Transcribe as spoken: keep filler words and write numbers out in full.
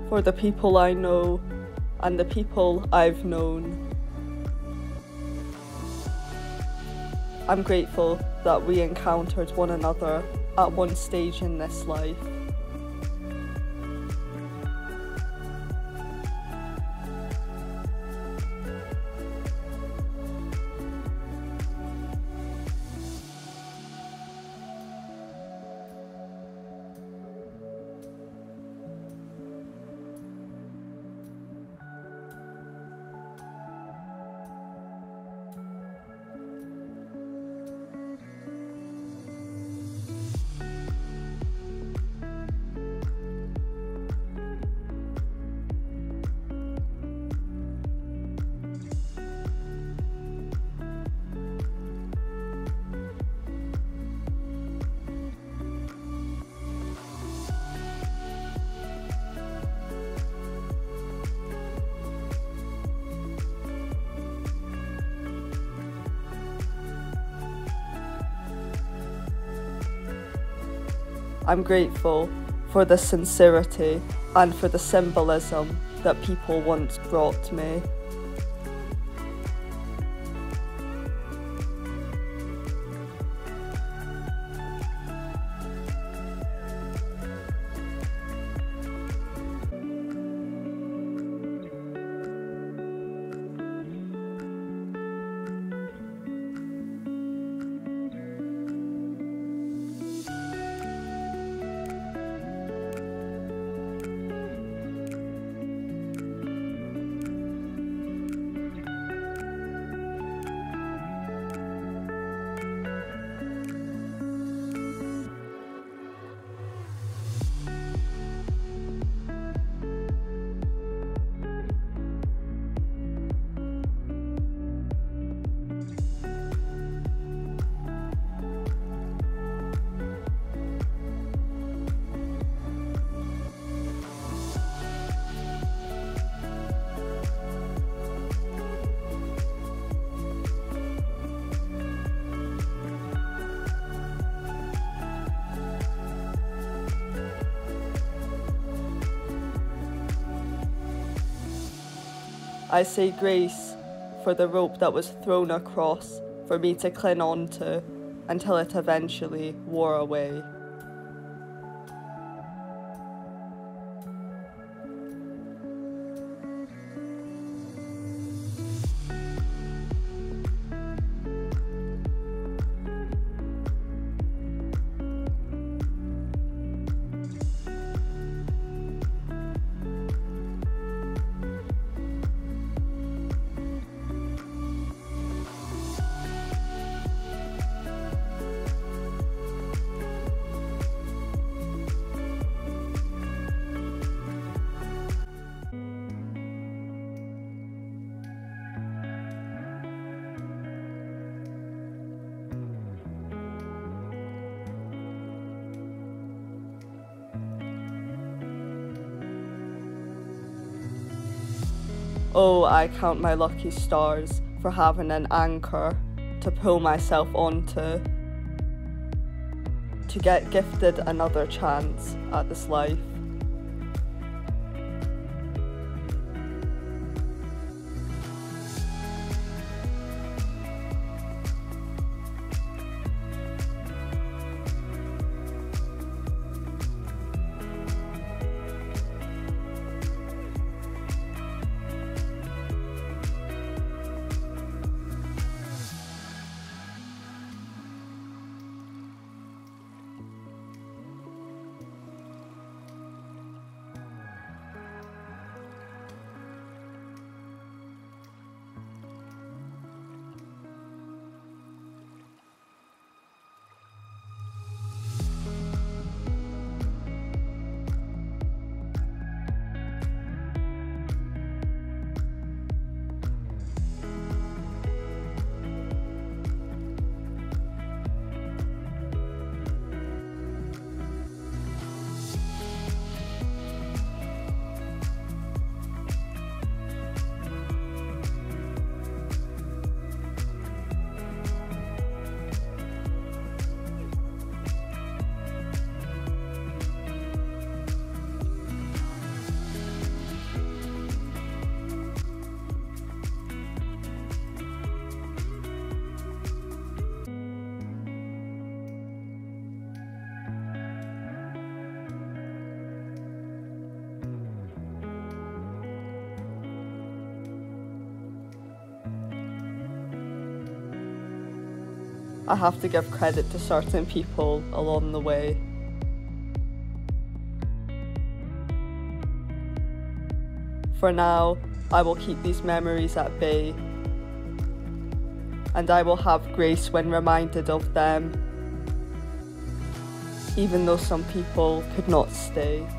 for the people I know and the people I've known. I'm grateful that we encountered one another at one stage in this life. I'm grateful for the sincerity and for the symbolism that people once brought me. I say grace for the rope that was thrown across for me to cling on to until it eventually wore away. Oh, I count my lucky stars for having an anchor to pull myself onto, to get gifted another chance at this life. I have to give credit to certain people along the way. For now, I will keep these memories at bay, and I will have grace when reminded of them, even though some people could not stay.